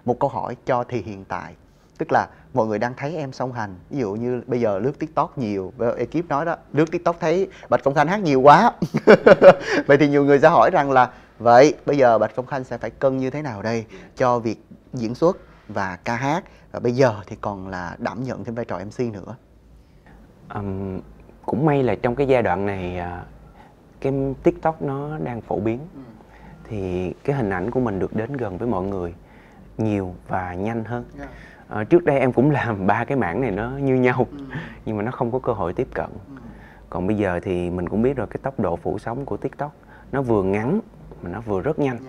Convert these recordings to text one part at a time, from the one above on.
một câu hỏi cho thì hiện tại, tức là mọi người đang thấy em song hành, ví dụ như bây giờ lướt TikTok nhiều, ekip nói đó, lướt TikTok thấy Bạch Công Khanh hát nhiều quá. Vậy thì nhiều người sẽ hỏi rằng là vậy bây giờ Bạch Công Khanh sẽ phải cân như thế nào đây cho việc diễn xuất và ca hát, và bây giờ thì còn là đảm nhận thêm vai trò MC nữa. Cũng may là trong cái giai đoạn này cái TikTok nó đang phổ biến, thì cái hình ảnh của mình được đến gần với mọi người nhiều và nhanh hơn. Trước đây em cũng làm 3 cái mảng này nó như nhau, nhưng mà nó không có cơ hội tiếp cận. Còn bây giờ thì mình cũng biết rồi, cái tốc độ phủ sóng của TikTok nó vừa ngắn mà nó vừa rất nhanh.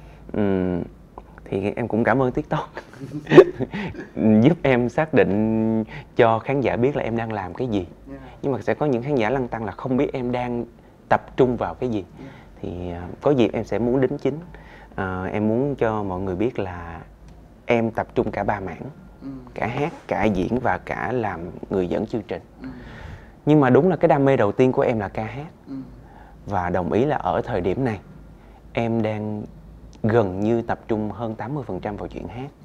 Thì em cũng cảm ơn TikTok giúp em xác định cho khán giả biết là em đang làm cái gì. Nhưng mà sẽ có những khán giả lăn tăn là không biết em đang tập trung vào cái gì. Thì có dịp em sẽ muốn đính chính. Em muốn cho mọi người biết là em tập trung cả 3 mảng, cả hát, cả diễn và cả làm người dẫn chương trình. Nhưng mà đúng là cái đam mê đầu tiên của em là ca hát. Và đồng ý là ở thời điểm này em đang gần như tập trung hơn 80% vào chuyện hát.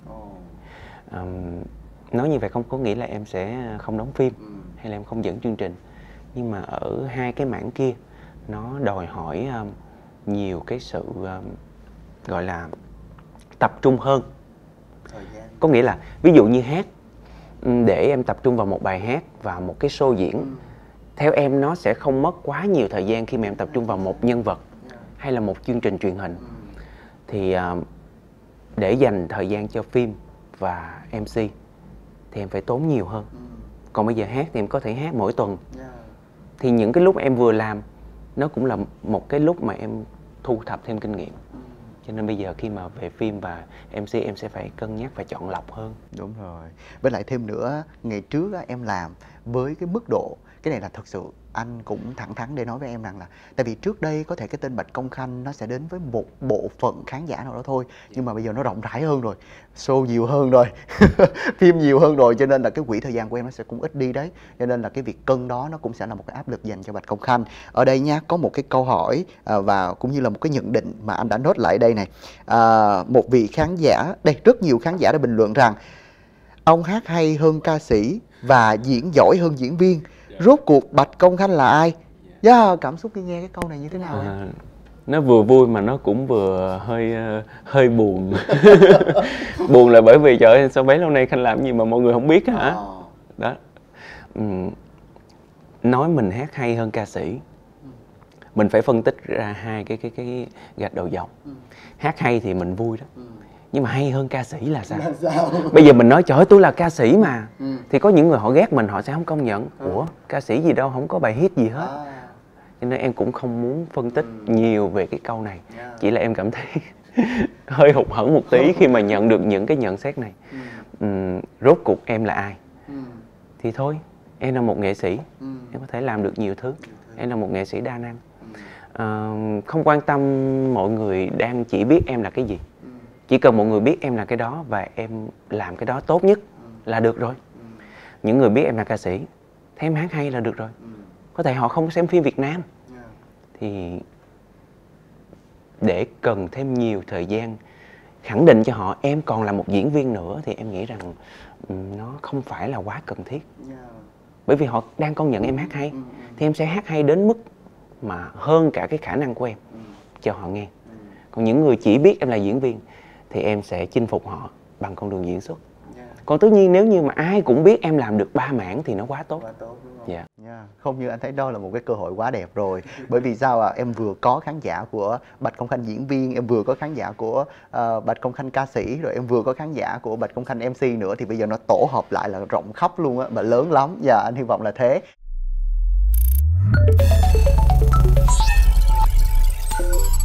Nói như vậy không có nghĩa là em sẽ không đóng phim hay là em không dẫn chương trình. Nhưng mà ở 2 cái mảng kia nó đòi hỏi nhiều cái sự gọi là tập trung hơn. Có nghĩa là ví dụ như hát, để em tập trung vào một bài hát và một cái show diễn, theo em nó sẽ không mất quá nhiều thời gian khi mà em tập trung vào một nhân vật hay là một chương trình truyền hình. Thì để dành thời gian cho phim và MC thì em phải tốn nhiều hơn. Còn bây giờ hát thì em có thể hát mỗi tuần. Thì những cái lúc em vừa làm nó cũng là một cái lúc mà em thu thập thêm kinh nghiệm. Cho nên bây giờ khi mà về phim và MC em sẽ phải cân nhắc và chọn lọc hơn. Đúng rồi. Với lại thêm nữa, ngày trước em làm với cái mức độ, cái này là thật sự anh cũng thẳng thắn để nói với em rằng là tại vì trước đây có thể cái tên Bạch Công Khanh nó sẽ đến với một bộ phận khán giả nào đó thôi, nhưng mà bây giờ nó rộng rãi hơn rồi, show nhiều hơn rồi, phim nhiều hơn rồi, cho nên là cái quỹ thời gian của em nó sẽ cũng ít đi đấy. Cho nên là cái việc cân đó nó cũng sẽ là một cái áp lực dành cho Bạch Công Khanh. Ở đây nha, có một cái câu hỏi và cũng như là một cái nhận định mà anh đã nốt lại đây này. Một vị khán giả, đây rất nhiều khán giả đã bình luận rằng ông hát hay hơn ca sĩ và diễn giỏi hơn diễn viên. Rốt cuộc Bạch Công Khanh là ai? Cảm xúc khi nghe cái câu này như thế nào? Nó vừa vui mà nó cũng vừa hơi buồn. Buồn là bởi vì trời ơi, sao bấy lâu nay Khanh làm gì mà mọi người không biết hả? Đó. Nói mình hát hay hơn ca sĩ, mình phải phân tích ra 2 cái gạch đầu dòng. Hát hay thì mình vui đó. Nhưng mà hay hơn ca sĩ là sao? Bây giờ mình nói trời ơi tôi là ca sĩ mà, thì có những người họ ghét mình, họ sẽ không công nhận. Ủa ca sĩ gì đâu, không có bài hit gì hết. Cho nên em cũng không muốn phân tích nhiều về cái câu này. Chỉ là em cảm thấy hơi hụt hẫng một tí khi mà nhận được những cái nhận xét này. Rốt cuộc em là ai? Thì thôi, em là một nghệ sĩ, em có thể làm được nhiều thứ. Em là một nghệ sĩ đa năng. Không quan tâm mọi người đang chỉ biết em là cái gì. Chỉ cần mọi người biết em là cái đó và em làm cái đó tốt nhất là được rồi. Những người biết em là ca sĩ, thấy em hát hay là được rồi. Có thể họ không xem phim Việt Nam. Thì để cần thêm nhiều thời gian khẳng định cho họ em còn là một diễn viên nữa thì em nghĩ rằng nó không phải là quá cần thiết. Bởi vì họ đang công nhận em hát hay thì em sẽ hát hay đến mức mà hơn cả cái khả năng của em cho họ nghe. Còn những người chỉ biết em là diễn viên thì em sẽ chinh phục họ bằng con đường diễn xuất. Còn tất nhiên nếu như mà ai cũng biết em làm được 3 mảng thì nó quá tốt. Không, như anh thấy đó là một cái cơ hội quá đẹp rồi. Bởi vì sao em vừa có khán giả của Bạch Công Khanh diễn viên, em vừa có khán giả của Bạch Công Khanh ca sĩ, rồi em vừa có khán giả của Bạch Công Khanh MC nữa, thì bây giờ nó tổ hợp lại là rộng khắp luôn á, và lớn lắm. Anh hy vọng là thế.